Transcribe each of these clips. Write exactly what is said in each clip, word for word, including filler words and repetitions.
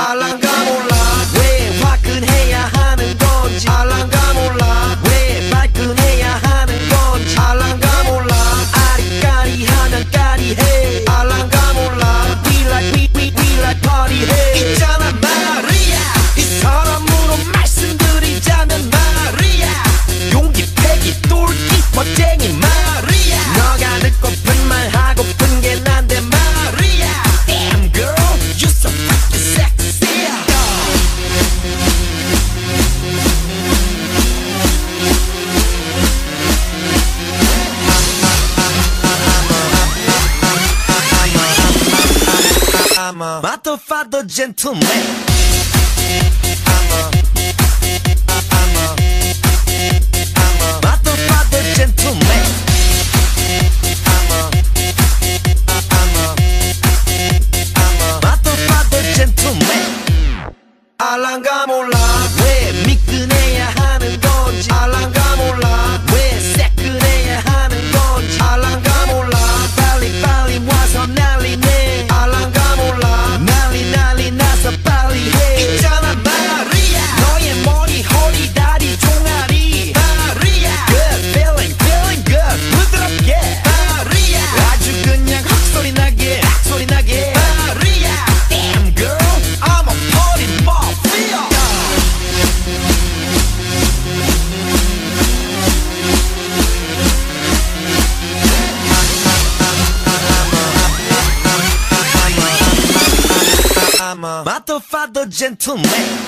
알랑가 몰라 왜 화끈해야 하는 건지 알랑가 몰라 왜 발끈해야 하는 건지 알랑가 몰라 아리까리하면 까리해 알랑가 몰라 We like we we we like party 해 있잖아 마리아 이 사람으로 말씀드리자면 마리아 용기 패기 똘끼 멋쟁이 마리아 너가 듣고픈 말 하고픈 게 난데 마리아 Damn girl you so fucking sexy I'm a motherfucker gentleman I'm a I'm a I'm a motherfucker gentleman I'm a I'm a I'm a motherfucker gentleman 알랑가 몰라 왜 미끈해야 하는 건지 알랑가 몰라 왜 새끈해야 하는 건지 알랑가 몰라 빨리 빨리 와서 난리네 알랑가 몰라 난리 난리 나서 빨리 해 있잖아 마리아 너의 머리 허리 다리 종아리 마리아 Good feeling feeling good 부드럽게 마리아 아주 그냥 헉소리 나게 악소리 나게 마리아 Damn girl I'm a party mafia I'm a motherfucker gentleman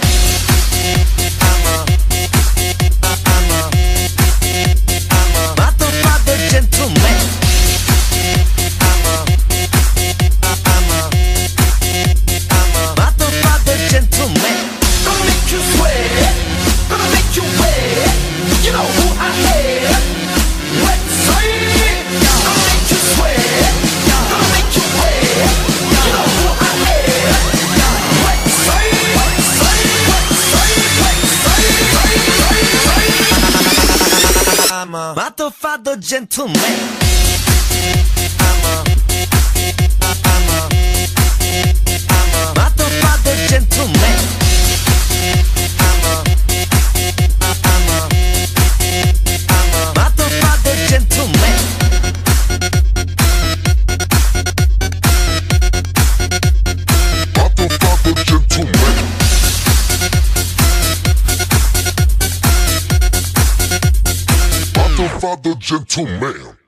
I'm a I'm a I'm a motherfucker gentleman I'm a I'm a I'm a motherfucker gentleman Gonna make you sweat Gonna make you wet You know who I am Let's say it Gonna make you sweat Gonna make you wet You know who I am Let's say it Let's say it Let's say it Let's say it I'm a motherfucker gentleman I'm a I'm a I'm a motherfucker gentleman I'm a I'm a I'm a motherfucker gentleman Motherfucker gentleman. Motherfucker gentleman.